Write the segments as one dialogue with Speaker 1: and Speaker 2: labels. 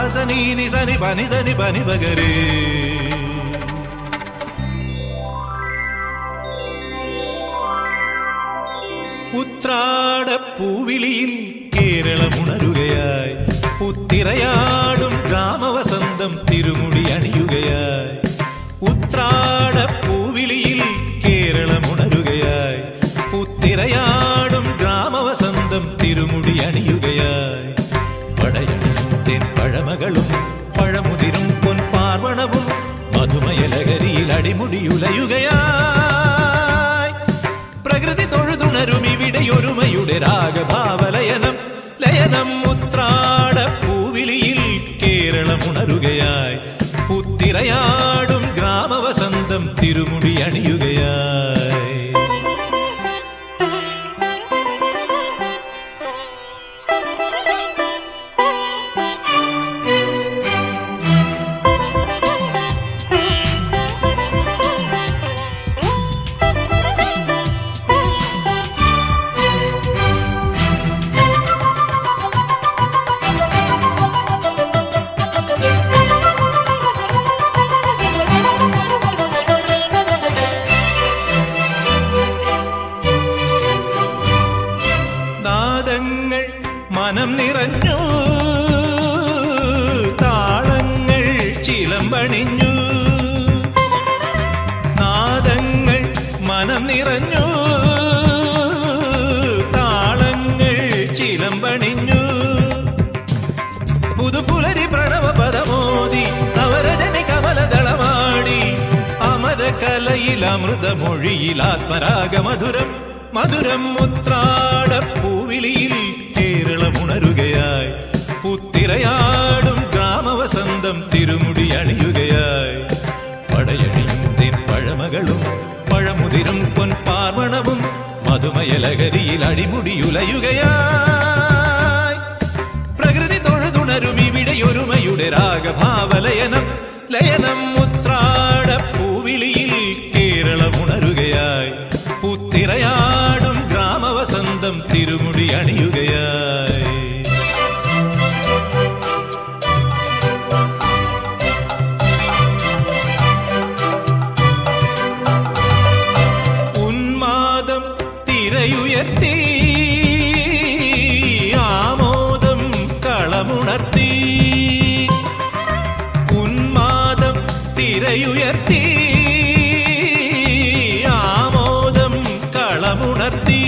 Speaker 1: സനി നി സനി പനി സനി പനി പകരേ. ഉത്രാടപ്പൂവിളിയിൽ കേരളമുണരുകയായി, പുത്തിരയാടും ഗ്രാമവസന്തം തിരുമുടി അണിയുകയായി. ഉത്രാടപ്പൂവിളിയിൽ കേരളമുണരുകയായി, പുത്തിരയാടും ഗ്രാമവസന്തം തിരുമുടി അണിയുകയായി. പടയണിയും തെൻ പഴമകളും പഴമുതിരും പൊൻപാർവണവും മധുമയലകരിയിൽ അടിമുടിയുലയുകയായി. പ്രകൃതി തൊഴുതുണരും ഇവിടെയൊരുമയുടെ രാഗഭാവലയനം ലയനം. ഉത്രാടപ്പൂവിളിയിൽ കേരളമുണരുകയായി, പുത്തിരയാടും ഗ്രാമവസന്തം തിരുമുടി അണിയുകയായി. മനം നിറഞ്ഞു, താളങ്ങൾ ചിലമ്പണിഞ്ഞു. നാദങ്ങൾ മനം നിറഞ്ഞു, താളങ്ങൾ ചിലമ്പണിഞ്ഞു. പുതുപുലരി പ്രണവ പദമോദി നവരജനി കമലദളമാടി. അമരകലയിൽ അമൃതമൊഴിയിൽ ആത്മരാഗമധുരം മധുരം. ഉത്രാടപ്പൂവിളിയിൽ കേരളമുണരുകയായി, പുത്തിരയാടും ഗ്രാമവസന്തം തിരുമുടി അണിയുകയായി. പടയണിയും തെൻ പഴമകളും പഴമുതിരും പൊൻപാർവണവും മധുമയലകരിയിൽ അടിമുടിയുലയുകയായി. പ്രകൃതി തൊഴുതുണരും ഇവിടെയൊരുമയുടെ രാഗഭാവലയനം ലയനം. ഉത്രാടപ്പൂവിളിയിൽ കേരളമുണരുകയായി, പുത്തിരയാടും ഗ്രാമവസന്തം തിരുമുടി അണിയുകയായി. ഉന്മാദം തിരയുയർത്തി ആമോദം കളമുണർത്തി. ഉന്മാദം തിരയുയർത്തി ആമോദം കളമുണർത്തി.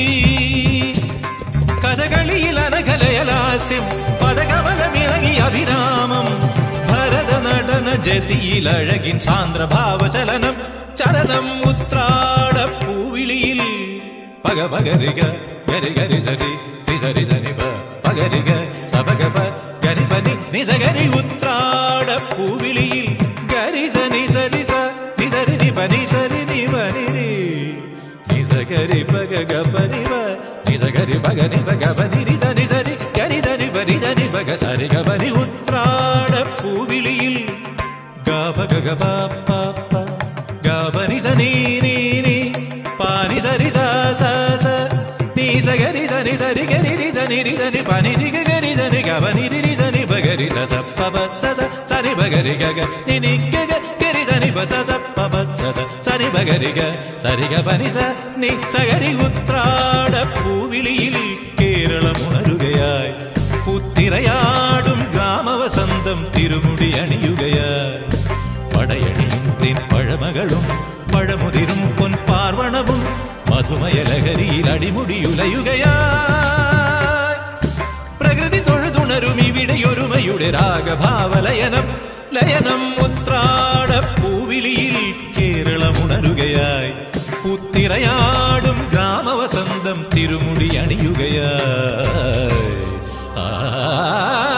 Speaker 1: കഥകളിയിൽ അനകലയലാസ്യം പദകമലമിളകി അഭിരാമം. ഭരതനടന ജതിയിൽ അഴകിൻ സാന്ദ്രഭാവചലനം ചലനം. ഉത്രാടപ്പൂവിളിയിൽ പഗ പകരിക ഗരി ഗരി സരി നിസരി ജനിപ പകരിക സപഗപ ഗരി പനി നിസഗരി. ഉത്രാടപ്പൂവിളിയിൽ ഗരി സനി സരി സ നിസരി നി പനി സരി നി പനി നിസഗരി പഗ ഗപനി വ നിസഗരി പഗനി പഗ പനി രി ധനി സരി ഗരി ധനി പനി ധനി പഗ സരി ഗപനി. ഉത്രാടപ്പൂവിളിയിൽ ഗപ ഗപ പ പ ഗപനി സനി നി നി പാനി സരി സ സ സ നി സഗരി ധനി സരി ഗരി രി ധനി രി ധനി പനി രി ഗരി ധനി ഗപനി രി ധനി പഗരി സ സ പ പ സ സ സനി പഗരി ഗ ഗ നി നി ഗ ഗ ഗരി ധനി പ സ സ പ പ സ സ സനി പഗരി ഗ സരി ഗ പനി സ നി സഗരി. ഉത്രാടപ്പൂവിളിയിൽ കേരളമുണരുകയായി, പുത്തിരയാടും ഗ്രാമവസന്തം തിരുമുടി അണിയുകയായി. പടയണിയും തെൻ പഴമകളും പഴമുതിരും പൊൻപാർവണവും മധുമയലകരിയിൽ അടിമുടിയുലയുകയായി. പ്രകൃതി തൊഴുതുണരും ഇവിടെയൊരുമയുടെ രാഗഭാവലയനം ലയനം. ഉത്രാടപ്പൂവിളിയിൽ കേരളമുണരുകയായി, പുത്തിരയാടും ഗ്രാമവസന്തം തിരുമുടി അണിയുകയായി.